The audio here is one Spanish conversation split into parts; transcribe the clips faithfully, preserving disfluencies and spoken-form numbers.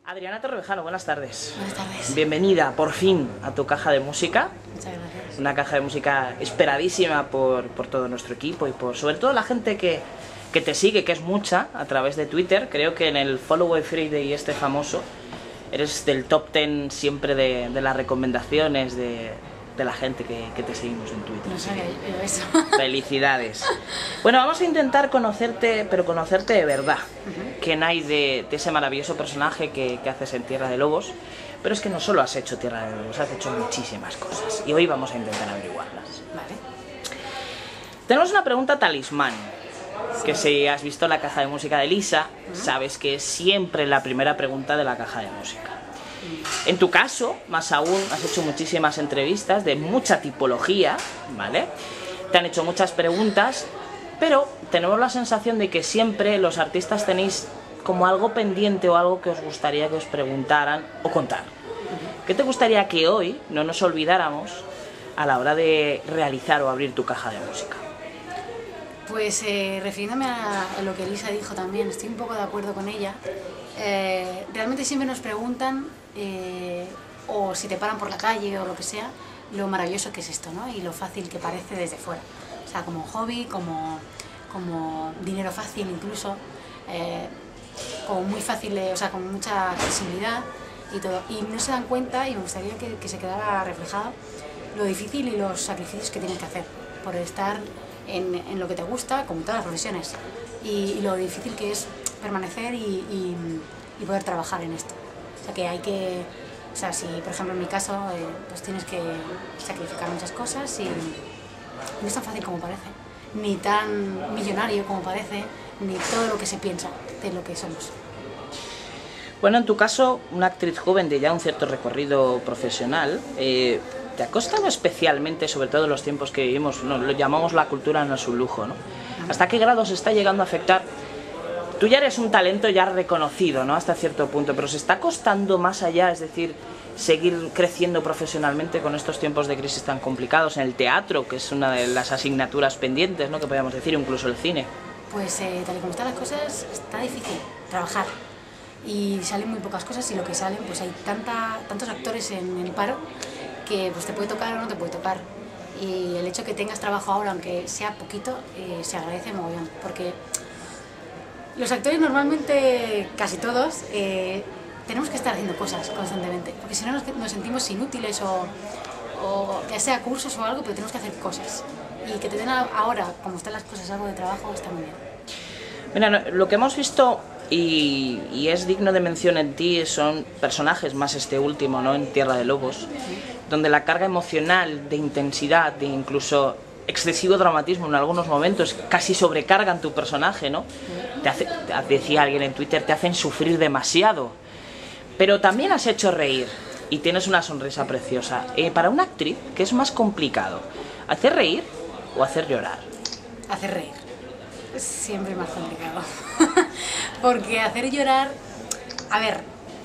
Adriana Torrevejano, buenas tardes. Buenas tardes. Bienvenida, por fin, a tu caja de música. Muchas gracias. Una caja de música esperadísima por, por todo nuestro equipo y por sobre todo la gente que, que te sigue, que es mucha, a través de Twitter. Creo que en el Follow Friday este famoso eres del top ten siempre de, de las recomendaciones de, de la gente que, que te seguimos en Twitter. No sabía yo eso. Felicidades. Bueno, vamos a intentar conocerte, pero conocerte de verdad. Uh-huh. ¿Quién hay de, de ese maravilloso personaje que, que haces en Tierra de Lobos? Pero es que no solo has hecho Tierra de Lobos, has hecho muchísimas cosas. Y hoy vamos a intentar averiguarlas. Vale. Tenemos una pregunta talismán. Sí. Que si has visto la caja de música de Lisa, uh-huh, sabes que es siempre la primera pregunta de la caja de música. En tu caso, más aún, has hecho muchísimas entrevistas de mucha tipología, ¿vale? Te han hecho muchas preguntas, pero tenemos la sensación de que siempre los artistas tenéis como algo pendiente o algo que os gustaría que os preguntaran o contar. ¿Qué te gustaría que hoy no nos olvidáramos a la hora de realizar o abrir tu caja de música? Pues eh, refiriéndome a, a lo que Lisa dijo también, estoy un poco de acuerdo con ella. Eh, realmente siempre nos preguntan, eh, o si te paran por la calle o lo que sea, lo maravilloso que es esto, ¿no? Y lo fácil que parece desde fuera. O sea, como hobby, como, como dinero fácil incluso, eh, como muy fácil, de, o sea, con mucha accesibilidad y todo. Y no se dan cuenta, y me gustaría que, que se quedara reflejado, lo difícil y los sacrificios que tienes que hacer por estar en, en lo que te gusta, como todas las profesiones, y, y lo difícil que es permanecer y, y, y poder trabajar en esto. O sea, que hay que, o sea, si por ejemplo en mi caso, eh, pues tienes que sacrificar muchas cosas y, y no es tan fácil como parece, ni tan millonario como parece, ni todo lo que se piensa de lo que somos. Bueno, en tu caso, una actriz joven de ya un cierto recorrido profesional, eh, ¿te ha costado especialmente, sobre todo en los tiempos que vivimos, no, lo llamamos la cultura no es un lujo, ¿no? ¿Hasta qué grado se está llegando a afectar? Tú ya eres un talento ya reconocido, ¿no? Hasta cierto punto, pero ¿se está costando más allá, es decir, seguir creciendo profesionalmente con estos tiempos de crisis tan complicados en el teatro, que es una de las asignaturas pendientes, ¿no? Que podríamos decir, incluso el cine? Pues eh, tal y como están las cosas, está difícil trabajar y salen muy pocas cosas y lo que salen, pues hay tanta, tantos actores en el paro que pues te puede tocar o no te puede tocar. Y el hecho de que tengas trabajo ahora, aunque sea poquito, eh, se agradece mogollón, porque los actores normalmente, casi todos, eh, tenemos que estar haciendo cosas constantemente, porque si no nos, nos sentimos inútiles o, o ya sea cursos o algo, pero tenemos que hacer cosas. Y que te den ahora, como están las cosas, algo de trabajo, está muy bien. Mira, lo que hemos visto y, y es digno de mención en ti son personajes, más este último, ¿no? En Tierra de Lobos, ¿sí? Donde la carga emocional, de intensidad, de incluso excesivo dramatismo en algunos momentos casi sobrecargan tu personaje, ¿no? Te hace, te decía alguien en Twitter, te hacen sufrir demasiado, pero también has hecho reír y tienes una sonrisa preciosa. Eh, para una actriz, ¿qué es más complicado? ¿Hacer reír o hacer llorar? Hacer reír es siempre más complicado. Porque hacer llorar, a ver,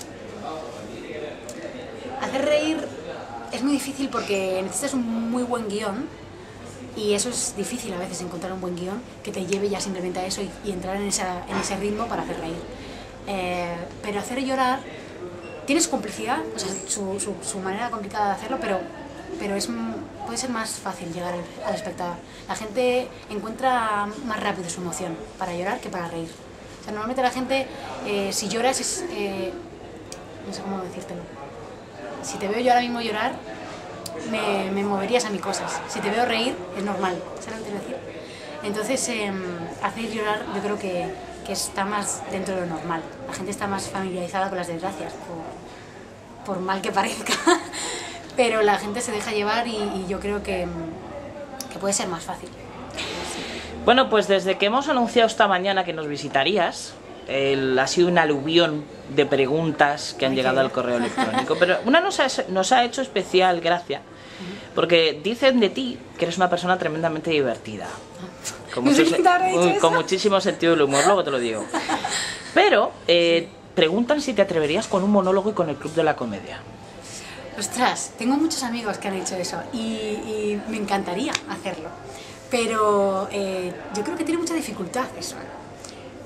hacer reír es muy difícil porque necesitas un muy buen guión. Y eso es difícil a veces, encontrar un buen guión que te lleve ya simplemente a eso y, y entrar en, esa, en ese ritmo para hacer reír. Eh, pero hacer llorar, tienes complicidad, o sea, su, su, su manera complicada de hacerlo, pero, pero es, puede ser más fácil llegar al, al espectador. La gente encuentra más rápido su emoción para llorar que para reír. O sea, normalmente la gente, eh, si lloras es... Eh, no sé cómo decírtelo. Si te veo yo ahora mismo llorar, Me, me moverías a mis cosas. Si te veo reír, es normal. ¿Sabes lo que quiero decir? Entonces, eh, hacer llorar yo creo que, que está más dentro de lo normal. La gente está más familiarizada con las desgracias, por, por mal que parezca. Pero la gente se deja llevar y, y yo creo que, que puede ser más fácil. Bueno, pues desde que hemos anunciado esta mañana que nos visitarías, el, ha sido un aluvión de preguntas que han Ay, llegado al correo electrónico, pero una nos ha, nos ha hecho especial gracia, porque dicen de ti que eres una persona tremendamente divertida, con, mucho, con muchísimo sentido del humor, luego te lo digo, pero eh, preguntan si te atreverías con un monólogo y con el Club de la Comedia. Ostras, tengo muchos amigos que han hecho eso y, y me encantaría hacerlo, pero eh, yo creo que tiene mucha dificultad eso.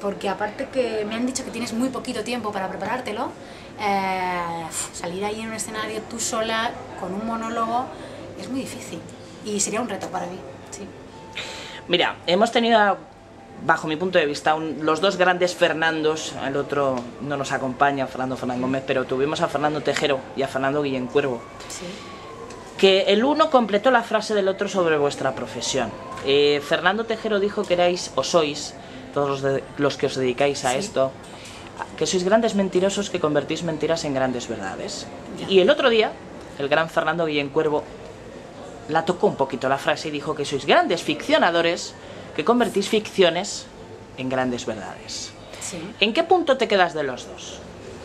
porque aparte que me han dicho que tienes muy poquito tiempo para preparártelo, eh, salir ahí en un escenario tú sola, con un monólogo, es muy difícil y sería un reto para mí, sí. Mira, hemos tenido, bajo mi punto de vista, un, los dos grandes Fernandos, el otro no nos acompaña, Fernando Fernández Gómez, pero tuvimos a Fernando Tejero y a Fernando Guillén Cuervo. Sí. Que el uno completó la frase del otro sobre vuestra profesión. Eh, Fernando Tejero dijo que erais, o sois, todos los, de, los que os dedicáis a sí. esto, que sois grandes mentirosos que convertís mentiras en grandes verdades. Ya. Y el otro día, el gran Fernando Guillén Cuervo la tocó un poquito la frase y dijo que sois grandes ficcionadores que convertís ficciones en grandes verdades. Sí. ¿En qué punto te quedas de los dos?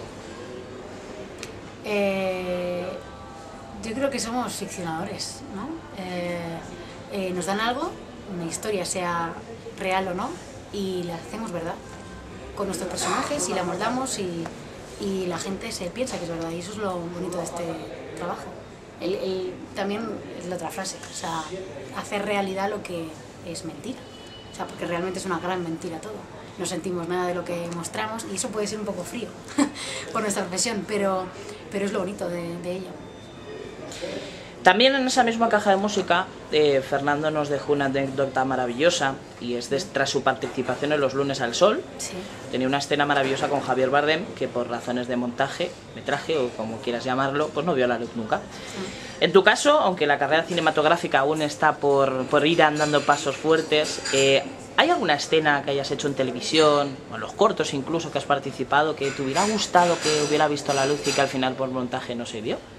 Eh... Yo creo que somos ficcionadores, ¿no? Eh, eh, nos dan algo, una historia, sea real o no, y la hacemos verdad con nuestros personajes y la moldamos y, y la gente se piensa que es verdad, y eso es lo bonito de este trabajo. El, el, también es la otra frase, o sea, hacer realidad lo que es mentira, o sea, porque realmente es una gran mentira todo. No sentimos nada de lo que mostramos y eso puede ser un poco frío por nuestra profesión, pero, pero es lo bonito de, de ello. También en esa misma caja de música, eh, Fernando nos dejó una anécdota maravillosa y es de, tras su participación en Los Lunes al Sol. Sí. Tenía una escena maravillosa con Javier Bardem que por razones de montaje, metraje o como quieras llamarlo, pues no vio la luz nunca. Sí. En tu caso, aunque la carrera cinematográfica aún está por, por ir andando pasos fuertes, eh, ¿hay alguna escena que hayas hecho en televisión, o en los cortos incluso que has participado, que te hubiera gustado que hubiera visto la luz y que al final por montaje no se vio?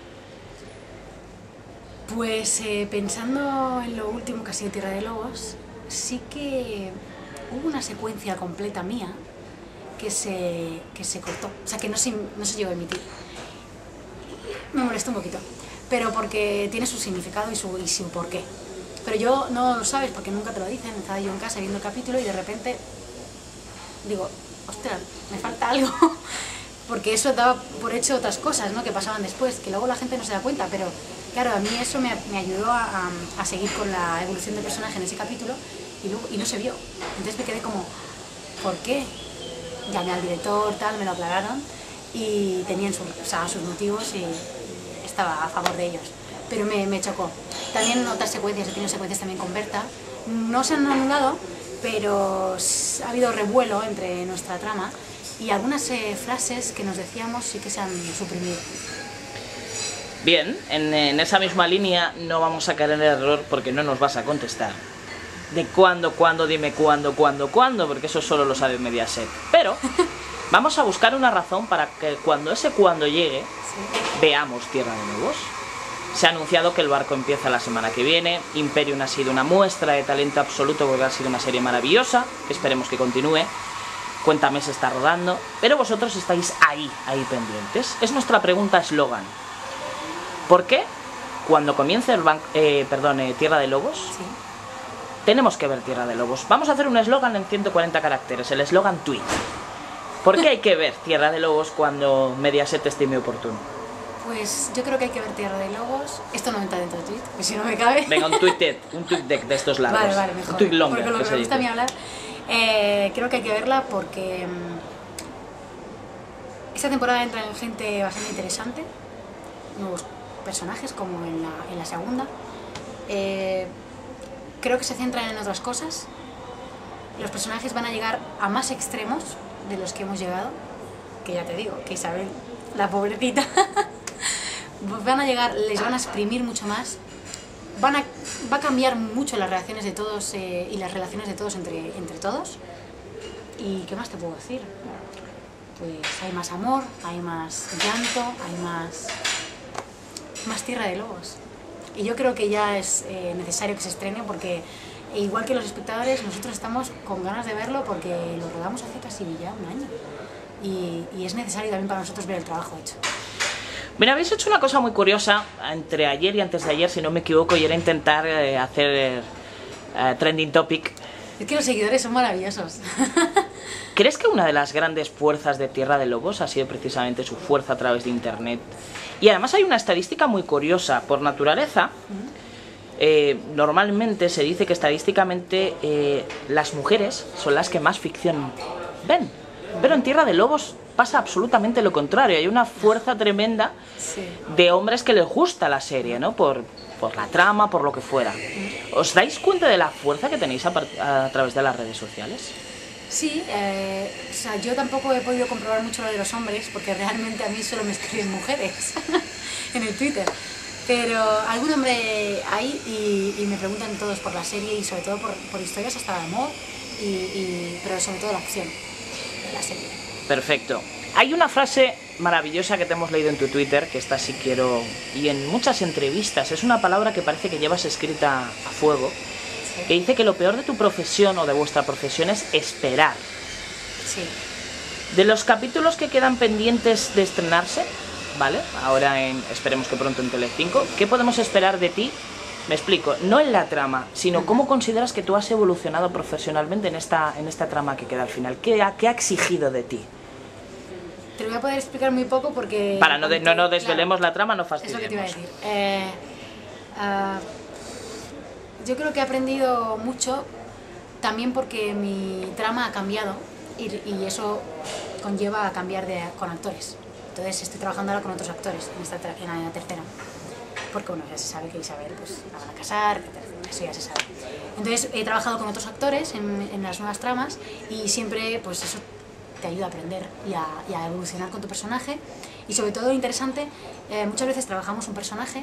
Pues eh, pensando en lo último que ha sido Tierra de Lobos, sí que hubo una secuencia completa mía que se, que se cortó, o sea que no se, no se llegó a emitir. Me molestó un poquito, pero porque tiene su significado y su, y su porqué. Pero yo no lo sabes porque nunca te lo dicen, estaba yo en casa viendo el capítulo y de repente digo, ostras, me falta algo. Porque eso daba por hecho otras cosas, ¿no?, que pasaban después, que luego la gente no se da cuenta, pero claro, a mí eso me, me ayudó a, a, a seguir con la evolución del personaje en ese capítulo y, luego, y no se vio. Entonces me quedé como, ¿por qué? Llamé al director, tal, me lo aclararon y tenían su, o sea, sus motivos y estaba a favor de ellos. Pero me, me chocó. También otras secuencias, he tenido secuencias también con Berta, no se han anulado, pero ha habido revuelo entre nuestra trama y algunas eh, frases que nos decíamos sí que se han suprimido. Bien, en, en esa misma línea no vamos a caer en el error porque no nos vas a contestar de cuándo, cuándo, dime cuándo, cuándo, cuándo, porque eso solo lo sabe Mediaset. Pero vamos a buscar una razón para que cuando ese cuándo llegue, sí, veamos Tierra de Lobos. Se ha anunciado que el barco empieza la semana que viene. Imperium ha sido una muestra de talento absoluto porque ha sido una serie maravillosa, que esperemos que continúe. Cuéntame se está rodando, pero vosotros estáis ahí, ahí pendientes. Es nuestra pregunta eslogan. ¿Por qué cuando comience el ban eh, perdón, eh, Tierra de Lobos, sí, tenemos que ver Tierra de Lobos? Vamos a hacer un eslogan en ciento cuarenta caracteres, el eslogan tweet. ¿Por qué hay que ver Tierra de Lobos cuando Mediaset estime oportuno? Pues yo creo que hay que ver Tierra de Lobos. Esto no entra dentro de tweet, porque si no me cabe. Venga, un tweet, un tweet deck de estos largos. Vale, vale, mejor. Un tweet longer, porque lo que me gusta a mí hablar. Eh, creo que hay que verla porque um, esta temporada entra en gente bastante interesante, nuevos personajes como en la, en la segunda. Eh, creo que se centran en otras cosas. Los personajes van a llegar a más extremos de los que hemos llegado, que ya te digo, que Isabel, la pobrecita, van a llegar, les van a exprimir mucho más. Van a, va a cambiar mucho las reacciones de todos eh, y las relaciones de todos entre, entre todos. ¿Y qué más te puedo decir? Pues hay más amor, hay más llanto, hay más, más Tierra de Lobos. Y yo creo que ya es eh, necesario que se estrene porque, igual que los espectadores, nosotros estamos con ganas de verlo porque lo rodamos hace casi ya un año. Y, y es necesario también para nosotros ver el trabajo hecho. Mira, habéis hecho una cosa muy curiosa entre ayer y antes de ayer, si no me equivoco, y era intentar eh, hacer eh, uh, trending topic. Es que los seguidores son maravillosos. ¿Crees que una de las grandes fuerzas de Tierra de Lobos ha sido precisamente su fuerza a través de internet? Y además hay una estadística muy curiosa. Por naturaleza, eh, normalmente se dice que estadísticamente eh, las mujeres son las que más ficción ven. Pero en Tierra de Lobos pasa absolutamente lo contrario, hay una fuerza tremenda Sí. de hombres que les gusta la serie, ¿no? Por, por la trama, por lo que fuera. ¿Os dais cuenta de la fuerza que tenéis a, par- a través de las redes sociales? Sí, eh, o sea, yo tampoco he podido comprobar mucho lo de los hombres, porque realmente a mí solo me escriben mujeres en el Twitter. Pero algún hombre hay y, y me preguntan todos por la serie y sobre todo por, por historias hasta de amor, y, y, pero sobre todo la acción de la serie. Perfecto. Hay una frase maravillosa que te hemos leído en tu Twitter, que esta sí quiero, y en muchas entrevistas, es una palabra que parece que llevas escrita a fuego, Sí. que dice que lo peor de tu profesión o de vuestra profesión es esperar. Sí. De los capítulos que quedan pendientes de estrenarse, ¿vale? Ahora en, esperemos que pronto en Telecinco, ¿qué podemos esperar de ti? Me explico, no en la trama, sino cómo consideras que tú has evolucionado profesionalmente en esta, en esta trama que queda al final. ¿Qué ha, qué ha exigido de ti? Te lo voy a poder explicar muy poco porque... Para no, de- no, no desvelemos claro, la trama, no es lo que te iba a fastidiemos. decir. Eh, ah, yo creo que he aprendido mucho también porque mi trama ha cambiado y, y eso conlleva a cambiar de, con actores. Entonces estoy trabajando ahora con otros actores en, esta, tra- en la tercera. Porque bueno, ya se sabe que Isabel pues la van a casar, etcétera, eso ya se sabe. Entonces he trabajado con otros actores en, en las nuevas tramas y siempre pues eso te ayuda a aprender y a, y a evolucionar con tu personaje. Y sobre todo interesante, eh, muchas veces trabajamos un personaje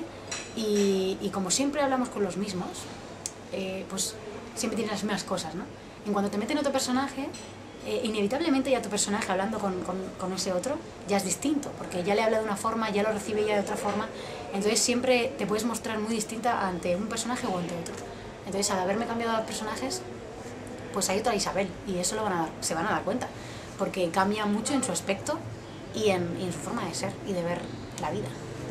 y, y como siempre hablamos con los mismos, eh, pues siempre tienes las mismas cosas, ¿no? En cuando te meten otro personaje, eh, inevitablemente ya tu personaje hablando con, con, con ese otro ya es distinto, porque ya le habla de una forma, ya lo recibe ya de otra forma, entonces siempre te puedes mostrar muy distinta ante un personaje o ante otro. Entonces al haberme cambiado de personajes, pues hay otra Isabel y eso lo van a dar, se van a dar cuenta, porque cambia mucho en su aspecto y en, y en su forma de ser y de ver la vida.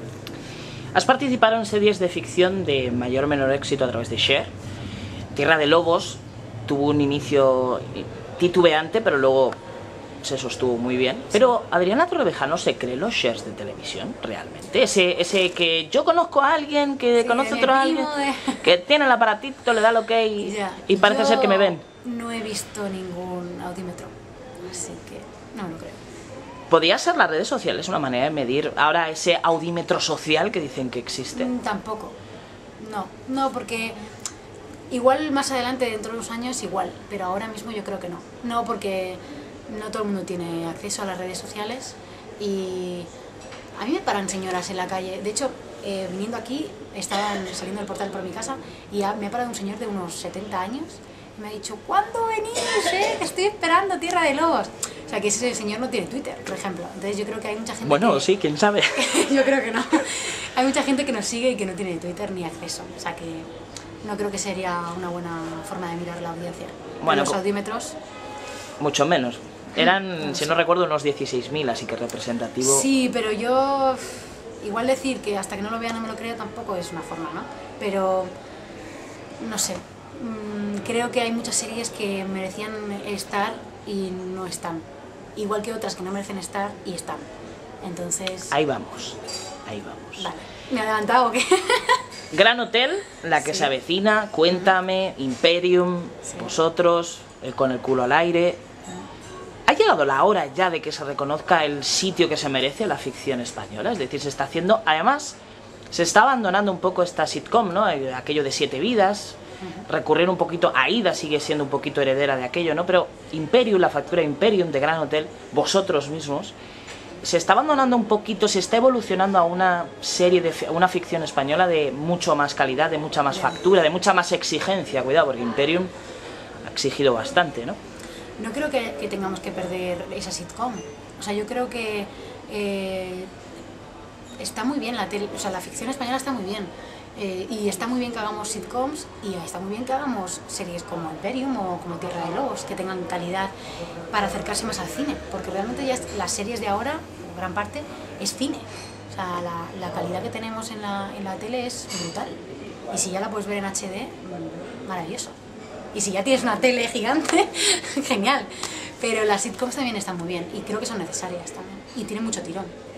Has participado en series de ficción de mayor o menor éxito a través de Cher. Tierra de Lobos tuvo un inicio titubeante, pero luego se sostuvo muy bien. Pero Adriana Torrevejano se cree los Chers de televisión, realmente. Ese, ese que yo conozco a alguien que Sí, conoce a de otro mi alguien, primo, de- que tiene el aparatito, le da lo que y, Ya. y parece Yo ser que me ven. No he visto ningún audímetro, así que no lo creo. ¿Podría ser las redes sociales una manera de medir ahora ese audímetro social que dicen que existe? Mm, Tampoco. No, no, porque igual más adelante, dentro de unos años, igual, pero ahora mismo yo creo que no. No, porque no todo el mundo tiene acceso a las redes sociales y a mí me paran señoras en la calle. De hecho, eh, viniendo aquí, estaban saliendo del portal por mi casa y ha- me ha parado un señor de unos setenta años y me ha dicho, ¿cuándo venís? Eh? Te estoy esperando, Tierra de Lobos. O sea, que ese señor no tiene Twitter, por ejemplo. Entonces yo creo que hay mucha gente Bueno, que... sí, quién sabe. Yo creo que no. Hay mucha gente que nos sigue y que no tiene Twitter ni acceso. O sea que no creo que sería una buena forma de mirar la audiencia. Bueno, los co- audímetros, Mucho menos. Eran, No si sé. no recuerdo, unos dieciséis mil, así que representativo. sí, pero yo... Igual decir que hasta que no lo vea no me lo creo tampoco es una forma, ¿no? Pero... No sé. Mm, Creo que hay muchas series que merecían estar y no están. Igual que otras que no merecen estar y están. Entonces... Ahí vamos, ahí vamos. Vale. ¿Me he adelantado o qué? Gran Hotel, La que Sí. se avecina, Cuéntame, Imperium, Sí. Vosotros, El con el culo al aire. ¿Ha llegado la hora ya de que se reconozca el sitio que se merece la ficción española? Es decir, se está haciendo... Además, se está abandonando un poco esta sitcom, ¿no? Aquello de Siete Vidas. Recurrir un poquito... Aida sigue siendo un poquito heredera de aquello, ¿no? Pero Imperium, la factura Imperium de Gran Hotel, Vosotros mismos... Se está abandonando un poquito, se está evolucionando a una serie de fi- a una ficción española de mucho más calidad, de mucha más Ya. factura, de mucha más exigencia. Cuidado, porque Imperium ha exigido bastante, ¿no? No creo que, que tengamos que perder esa sitcom. O sea, yo creo que eh, está muy bien la tele, o sea, la ficción española está muy bien. Eh, y está muy bien que hagamos sitcoms y está muy bien que hagamos series como Imperium o como Tierra de Lobos, que tengan calidad para acercarse más al cine. Porque realmente ya es- las series de ahora, gran parte, es cine. O sea, la, la calidad que tenemos en la, en la tele es brutal. Y si ya la puedes ver en H D, mm, maravilloso. Y si ya tienes una tele gigante, genial. Pero las sitcoms también están muy bien y creo que son necesarias también. Y tienen mucho tirón.